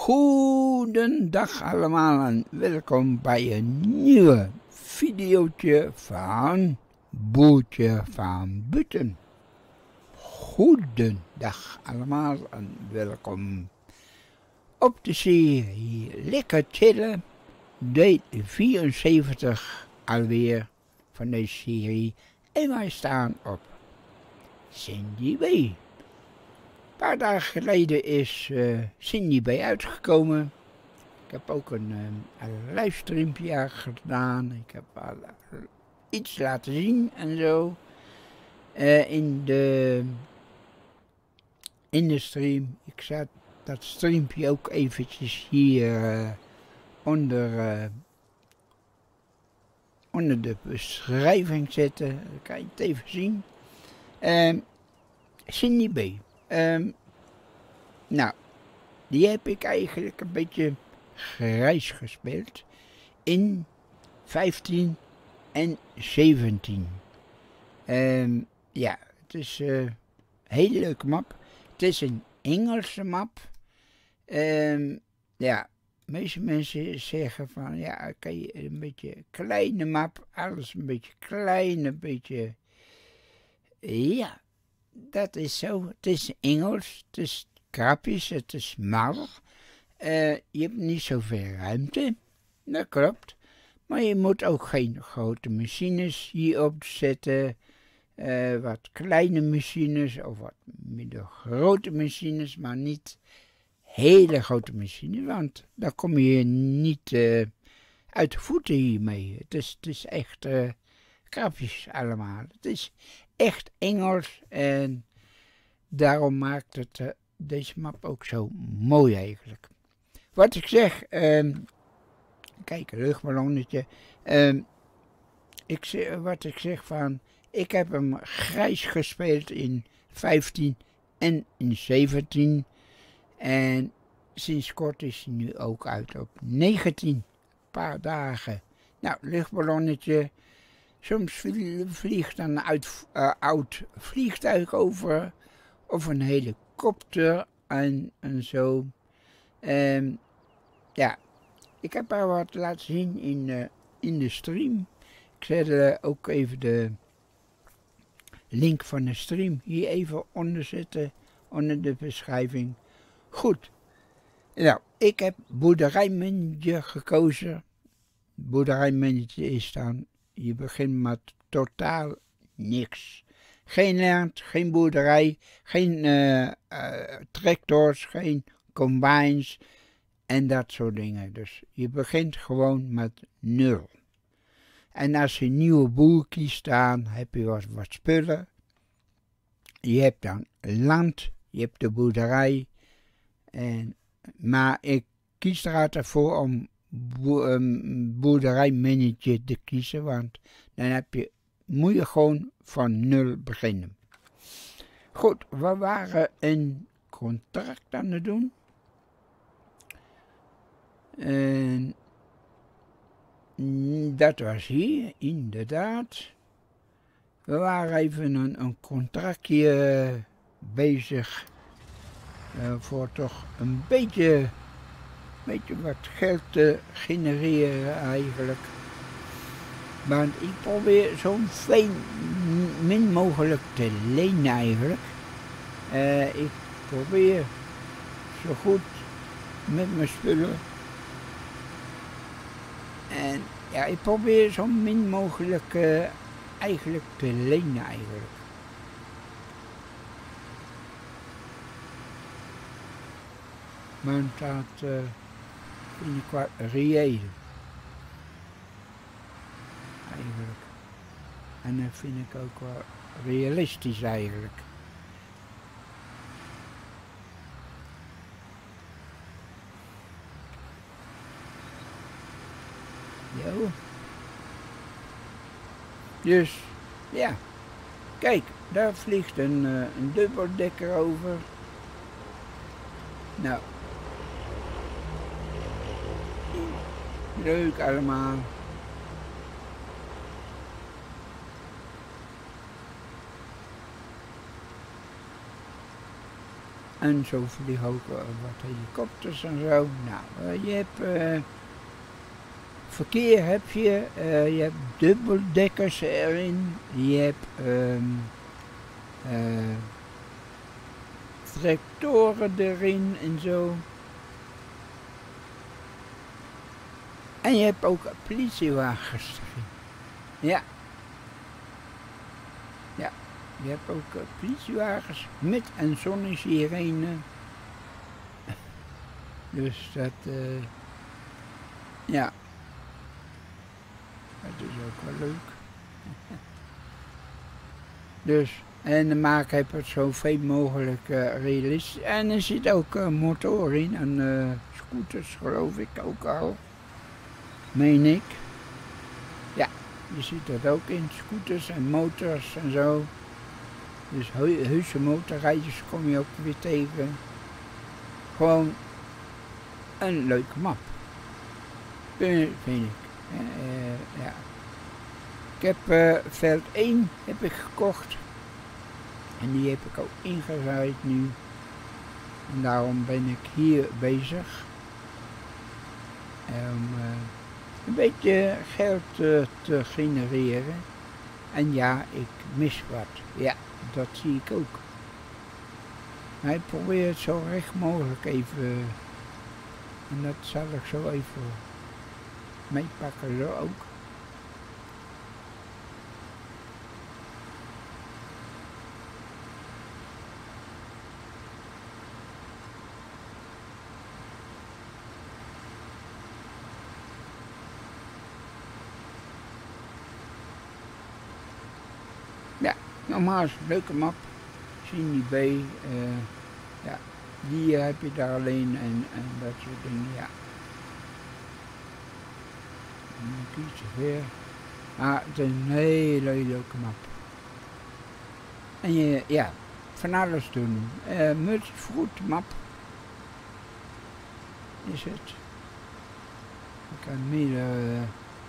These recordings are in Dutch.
Goedendag allemaal en welkom bij een nieuwe videootje van Boertje van Butten. Goedendag allemaal en welkom op de serie Lekker Chillen, deel 74 alweer van deze serie. En wij staan op Cindy B. Een paar dagen geleden is Cindy B uitgekomen. Ik heb ook een livestreampje gedaan. Ik heb al iets laten zien en zo. In de stream. Ik zet dat streampje ook eventjes hier onder de beschrijving zetten. Dan kan je het even zien. Cindy B. Nou, die heb ik eigenlijk een beetje grijs gespeeld in 15 en 17. Ja, het is een hele leuke map. Het is een Engelse map. Ja, de meeste mensen zeggen van ja, oké, een beetje kleine map, alles een beetje klein, een beetje, ja. Dat is zo. Het is Engels, het is krapjes, het is smal. Je hebt niet zoveel ruimte, dat klopt. Maar je moet ook geen grote machines hierop zetten. Wat kleine machines of wat middelgrote machines, maar niet hele grote machines. Want dan kom je niet uit de voeten hiermee. Het is echt krapjes allemaal. Het is echt Engels en daarom maakt het deze map ook zo mooi eigenlijk. Wat ik zeg, kijk, een luchtballonnetje. Wat ik zeg van, ik heb hem grijs gespeeld in 15 en in 17 en sinds kort is hij nu ook uit op 19, een paar dagen. Nou, luchtballonnetje. Soms vliegt een oud vliegtuig over, of een helikopter en zo. Ja, ik heb al wat laten zien in de stream. Ik zet ook even de link van de stream hier even onder zetten, onder de beschrijving. Goed, nou, ik heb boerderijmanager gekozen. Boerderijmanager is dan, je begint met totaal niks. Geen land, geen boerderij, geen tractors, geen combines en dat soort dingen. Dus je begint gewoon met 0. En als je een nieuwe boer kiest, dan heb je wat spullen. Je hebt dan land, je hebt de boerderij. Maar ik kies er altijd voor om boerderijmanager te kiezen, want dan moet je gewoon van 0 beginnen. Goed, we waren een contract aan het doen. En dat was hier, inderdaad. We waren even een contractje bezig voor toch een beetje wat geld te genereren eigenlijk. Want ik probeer zo min mogelijk te lenen eigenlijk. Ik probeer zo goed met mijn spullen. En ja, ik probeer zo min mogelijk eigenlijk te lenen eigenlijk. Want dat vind ik wat reëel. Eigenlijk. En dat vind ik ook wel realistisch eigenlijk. Jo. Dus, ja. Kijk, daar vliegt een dubbeldekker over. Nou. Leuk allemaal. En zo vliegen ook wat helikopters en zo. Nou, je hebt verkeer heb je hebt dubbeldekkers erin, je hebt tractoren erin en zo. En je hebt ook politiewagens erin. Ja. Ja, je hebt ook politiewagens met een zonnesirene. Dus dat, ja. Dat is ook wel leuk. Dus, en de maak heb het zoveel mogelijk realistisch. En er zit ook motor in en scooters geloof ik ook al. Meen ik. Ja, je ziet dat ook in scooters en motors en zo. Dus heuse motorrijders kom je ook weer tegen. Gewoon een leuke map. Vind ik. Ja. Ik heb veld 1 heb ik gekocht. En die heb ik ook ingezaaid nu. En daarom ben ik hier bezig. Om een beetje geld te genereren. En ja, ik mis wat. Ja, dat zie ik ook. Maar ik probeer het zo recht mogelijk even. En dat zal ik zo even meepakken zo ook. Ja, normaal is het een leuke map. Zien die B. Ja, die heb je daar alleen en dat soort dingen, ja. Kies weer. Maar het is een hele leuke map. En je, ja, van alles doen. Multifruit map. Is het. Je kan meer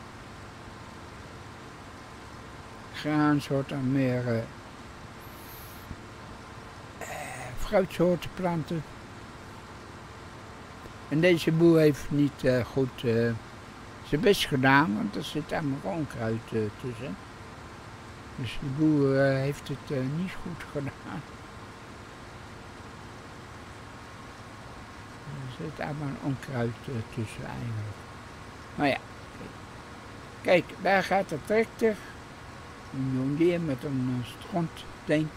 graansoorten, meer fruitsoorten planten. En deze boer heeft niet goed zijn best gedaan, want er zit allemaal onkruid tussen. Dus de boer heeft het niet goed gedaan. Er zit allemaal onkruid tussen eigenlijk. Maar ja, kijk, daar gaat de tractor. Een John Deere met een strandtank.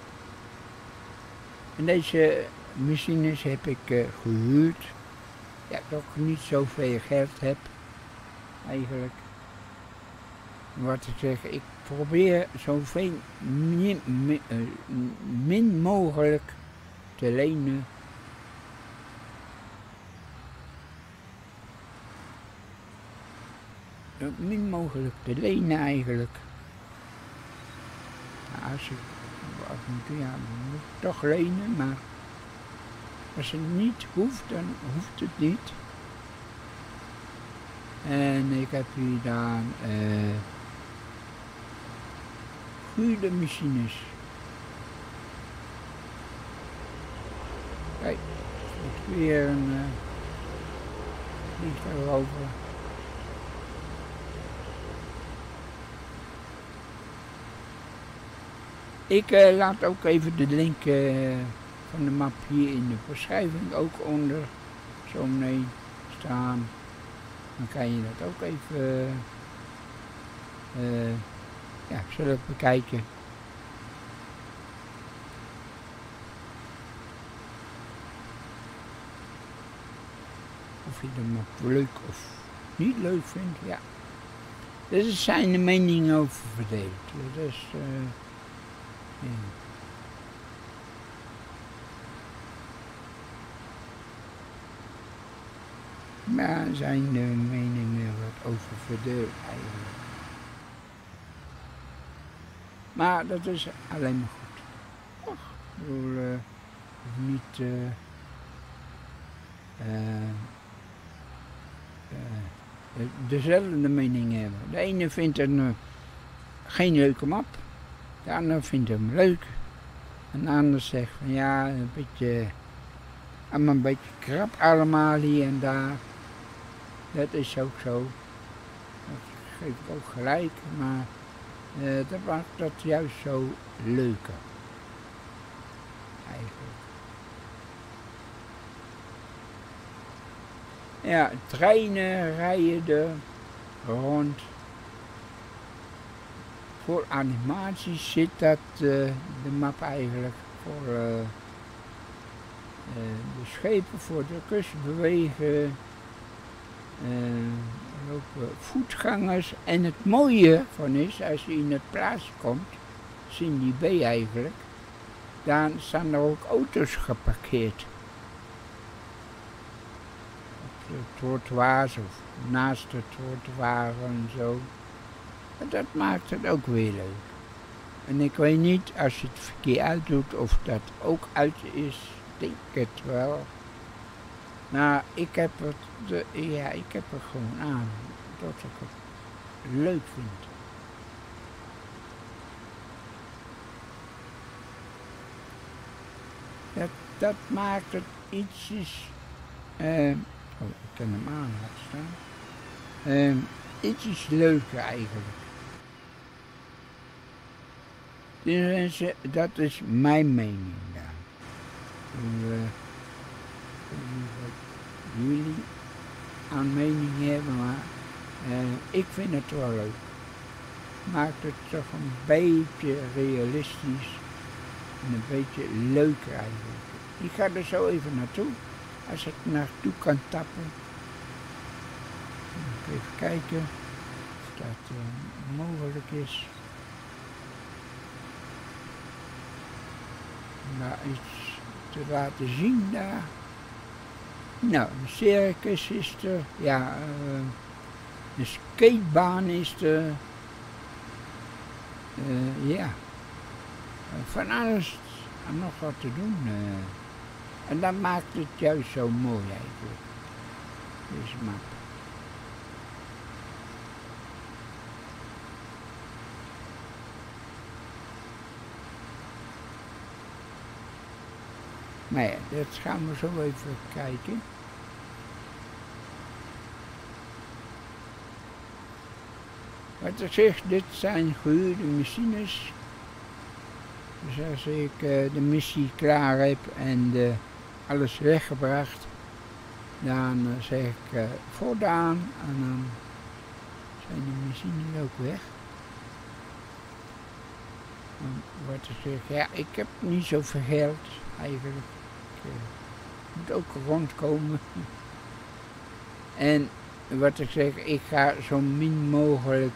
En deze machines heb ik gehuurd. Ja, dat ik niet zoveel geld heb. Eigenlijk. Wat ik zeg, ik probeer zoveel min mogelijk te lenen. Min mogelijk te lenen eigenlijk. Nou, als ik af en toe, ja, dan moet ik toch lenen, maar als het niet hoeft, dan hoeft het niet. En ik heb hier dan goede machines. Kijk, er is weer een vliegtuig over. Ik laat ook even de link van de map hier in de beschrijving ook onder zo meteen staan. Dan kan je dat ook even ja, zelf bekijken. Of je de map leuk of niet leuk vindt, ja. Dus er zijn de meningen over verdeeld. Dus, ja. Maar zijn de meningen wat over verdeeld eigenlijk. Maar dat is alleen maar goed. Och, ik bedoel, niet dezelfde mening hebben. De ene vindt een geen leuke map, de ander vindt hem leuk. een ander zegt van ja, een beetje, allemaal een beetje krap allemaal hier en daar. Dat is ook zo. Dat geef ik ook gelijk, maar dat maakt dat juist zo leuker. Eigenlijk. Ja, treinen rijden er rond. Voor animaties zit dat de map eigenlijk. Voor de schepen, voor de kust bewegen. Er lopen voetgangers. En het mooie van is, als je in het plaatsje komt, Cindy B eigenlijk, dan staan er ook auto's geparkeerd. Op de trottoirs of naast de trottoir en zo. En dat maakt het ook weer leuk. En ik weet niet, als je het verkeer uitdoet, of dat ook uit is, denk het wel. Maar ik heb het gewoon aan, dat ik het leuk vind. Dat maakt het ietsjes, ik kan hem aan laten staan, ietsjes leuker eigenlijk. Dus dat is mijn mening daar. Wat jullie aan mening hebben, maar ik vind het wel leuk. Maakt het toch een beetje realistisch en een beetje leuker eigenlijk. Ik ga er zo even naartoe, als ik naartoe kan tappen. Even kijken of dat mogelijk is. Nou, iets te laten zien daar. Nou, een circus is er, ja, een skatebaan is er, ja, van alles en nog wat te doen. En dat maakt het juist zo mooi eigenlijk, deze map. Maar ja, dat gaan we zo even kijken. Wat ik zeg, dit zijn gehuurde machines. Dus als ik de missie klaar heb en alles weggebracht, dan zeg ik voordaan en dan zijn de machines ook weg. En wat ik zeg, ja, ik heb niet zoveel geld eigenlijk. Ik moet ook rondkomen. En wat ik zeg, ik ga zo min mogelijk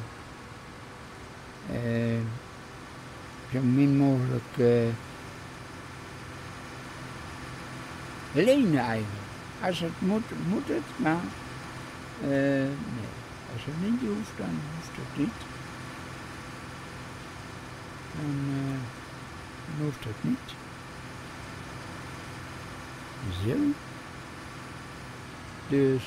lenen eigenlijk. Als het moet, moet het, maar nee. Als het niet hoeft, dan hoeft het niet. Dan hoeft het niet. Zo. Dus.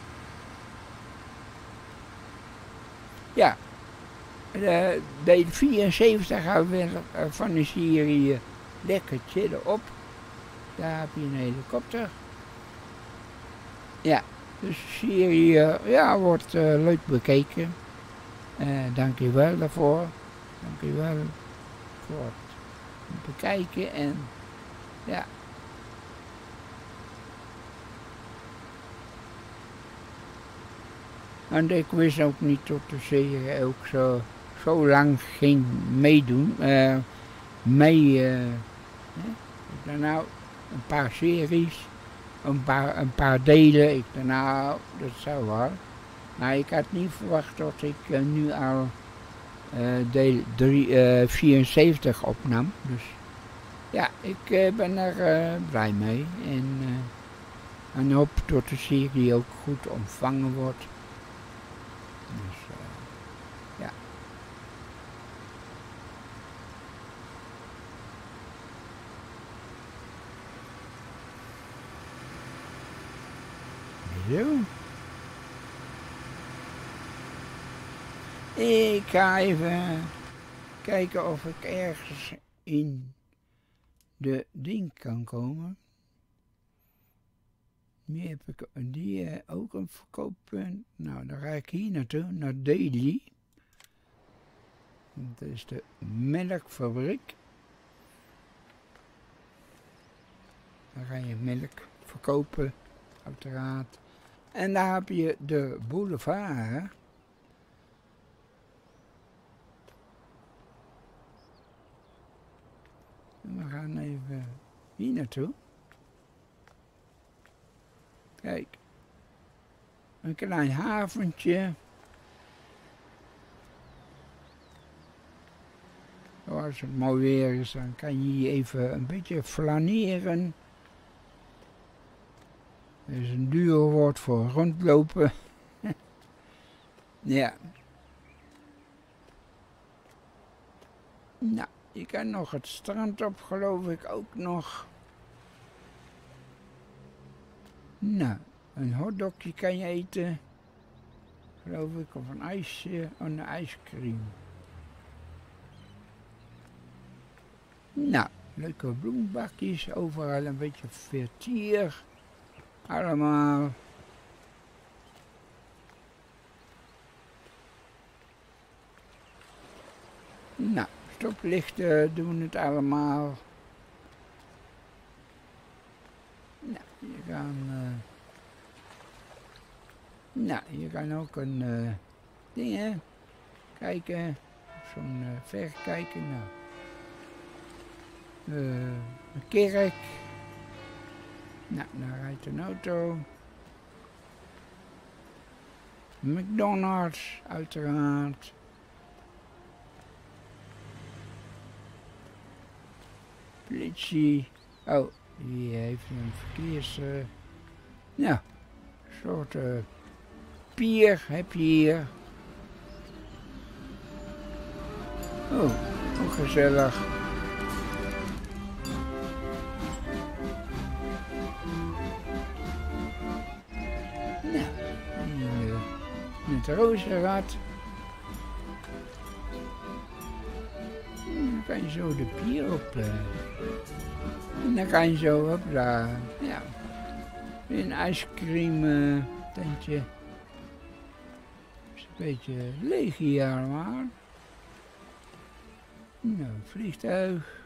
Ja. De 74 gaan we van de Syrië lekker chillen op. Daar heb je een helikopter. Ja. Dus Syrië, ja, wordt leuk bekeken. Dank u wel daarvoor. Dank u wel voor het bekijken en ja. En ik wist ook niet tot de serie ook zo lang ging meedoen. Nou, een paar series, een paar delen. Ik dacht nou, dat zou wel. Maar ik had niet verwacht dat ik nu al deel 74 opnam. Dus ja, ik ben er blij mee. En hoop dat de serie ook goed ontvangen wordt. Dus ja. Zo. Ik ga even kijken of ik ergens in de ding kan komen. Nu heb ik die ook een verkooppunt. Nou, dan ga ik hier naartoe, naar Daily. Dat is de melkfabriek. Dan ga je melk verkopen, uiteraard. En daar heb je de boulevard. En we gaan even hier naartoe. Kijk. Een klein haventje. Als het mooi weer is, dan kan je hier even een beetje flaneren. Dat is een duur woord voor rondlopen. Ja. Nou, je kan nog het strand op, geloof ik ook nog. Nou, een hotdogje kan je eten. Geloof ik, of een ijsje, of een ijscream. Nou, leuke bloembakjes, overal een beetje vertier. Allemaal. Nou, stoplichten doen het allemaal. Nou, je kan ook een ding kijken. Zo'n verrekijker. Nou. Een kerk. Nou, daar rijdt een auto. McDonald's, uiteraard. Politie. Oh, die heeft een verkeers... nou, een soort pier heb je hier. Oh, hoe gezellig. Het rozenrad. Dan kan je zo de pier op. En dan kan je zo op daar. Ja. Een ijscream tentje. Is een beetje leeg hier allemaal. Nou, vliegtuig.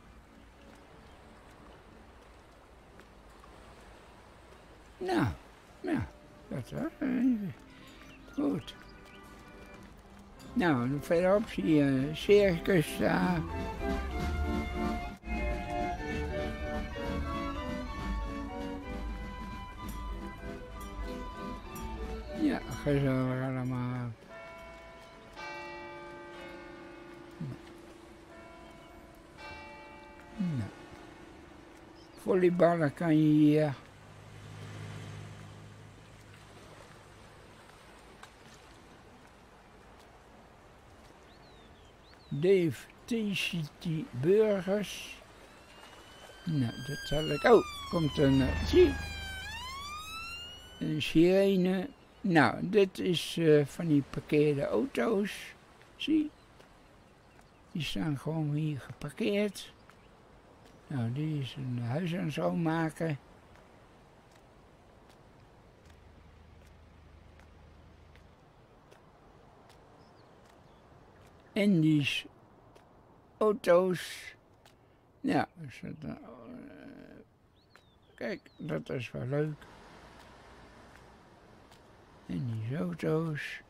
Nou, ja, dat was goed. Nou, verderop zie je een circus daar. Ja, gezellig allemaal. Nou. Volleyballen kan je hier. Dave T-City Burgers. Nou, dat zal ik... Oh, komt een... zie. Een sirene. Nou, dit is van die parkeerde auto's. Zie. Die staan gewoon hier geparkeerd. Nou, die is een huis aan het schoonmaken. En die auto's. Ja, kijk, dat is wel leuk. En die auto's.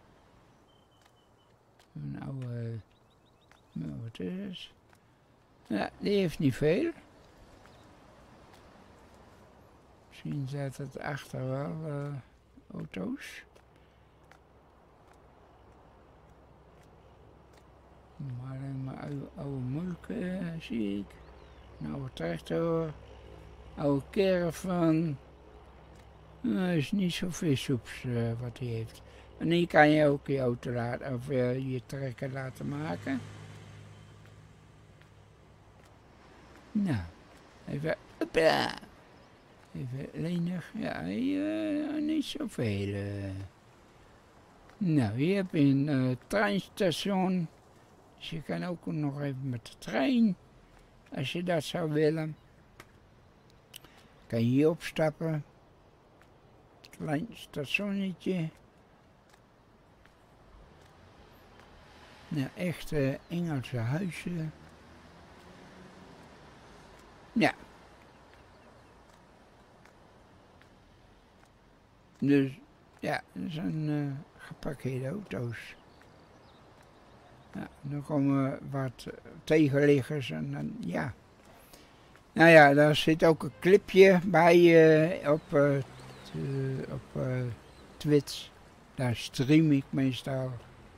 Een oude... Nou, wat is het? Ja, die heeft niet veel. Misschien zit het achter wel auto's. Maar alleen maar oude molken zie ik. Een oude tractor. Oude caravan. Nou, is niet zoveel soeps wat hij heeft. En hier kan je ook je auto laten, of je trekker laten maken. Nou, even, hoppa. Even lenig, ja, hier, niet zoveel. Nou, hier heb je een treinstation. Dus je kan ook nog even met de trein. Als je dat zou willen. Kan je hier opstappen. Klein stationnetje. Nou, echt Engelse huizen. Ja. Dus, ja, dat zijn geparkeerde auto's. Ja, dan komen wat tegenliggers en dan, ja. Nou ja, daar zit ook een clipje bij op Twitch. Daar stream ik meestal.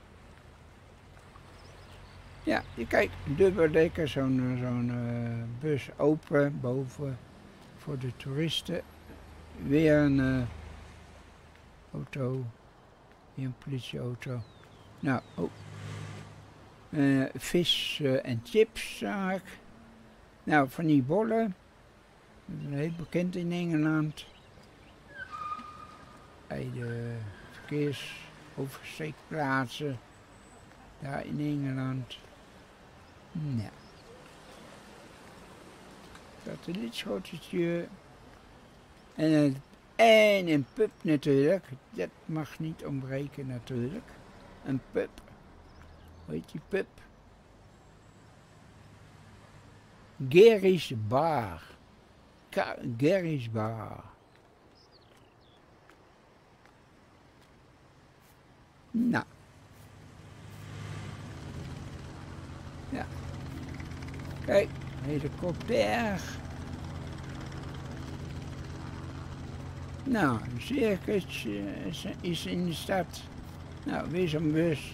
Ja, je kijkt, dubbeldekker, zo'n bus open boven voor de toeristen. Weer een auto, hier een politieauto. Nou, vis en chips zag ik. Nou, van die bollen. Dat is heel bekend in Engeland. Bij de verkeersoversteekplaatsen. Daar in Engeland. Nou. Satellietschoteltje. En een pub natuurlijk. Dat mag niet ontbreken natuurlijk. Een pub. Hoe heet die pub? Gary's Bar. Gary's Bar. Nou. Ja. Kijk, helikopter. Nou, een circus is in de stad. Nou, weer zo'n bus.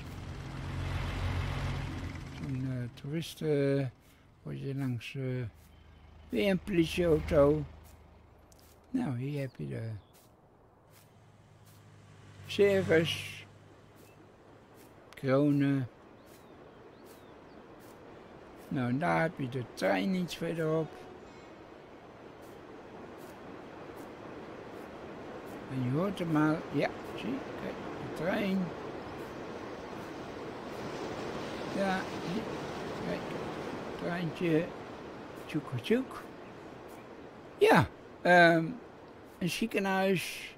Zo'n toeristen word je langs weer een politieauto. Nou, hier heb je de circus. Kronen. Nou, en daar heb je de trein iets verderop. En je hoort hem maar, ja, zie je, kijk, de trein. Ja, zie, kijk, treintje, tjoek. Ja, een ziekenhuis.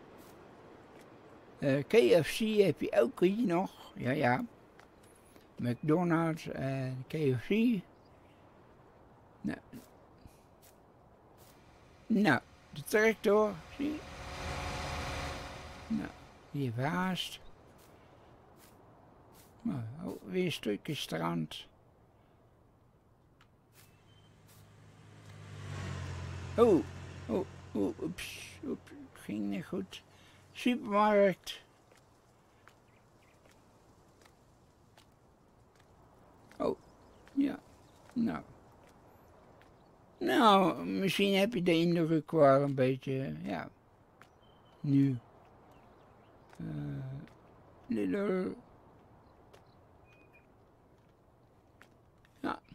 KFC heb je ook hier nog, ja. McDonald's en KFC. Nou, de tractor, zie je. Nou, hier haast. Nou, weer een stukje strand. Oeps, ging niet goed. Supermarkt. Oh, ja, nou. Nou, misschien heb je de indruk wel een beetje, ja, nu. Little. Ja.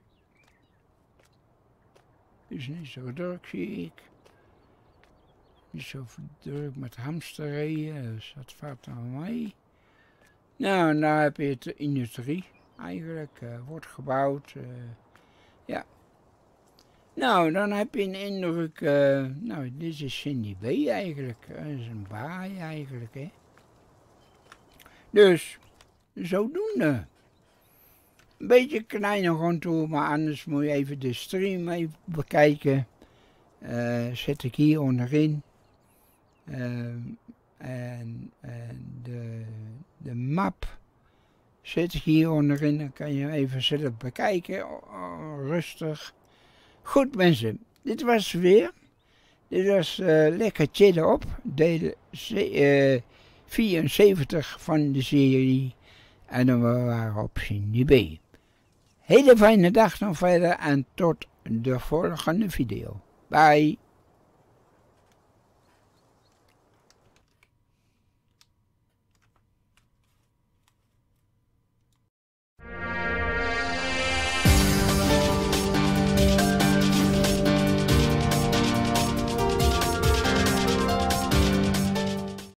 Is niet zo druk, zie ik. Niet zo druk met hamsterrijden, dus dat valt nou mee. Nou, en daar heb je het industrie eigenlijk, wordt gebouwd, ja. Nou, dan heb je een indruk, nou, dit is Cindy B eigenlijk, dat is een baai eigenlijk, hè. Dus, zodoende. Een beetje kleine rondtour, maar anders moet je even de stream even bekijken. Zet ik hier onderin. En de map zet ik hier onderin, dan kan je even zelf bekijken, rustig. Goed mensen, dit was weer. Dit was lekker chillen op, deel 74 van de serie. En dan waren we op Cindy B. Hele fijne dag nog verder en tot de volgende video. Bye.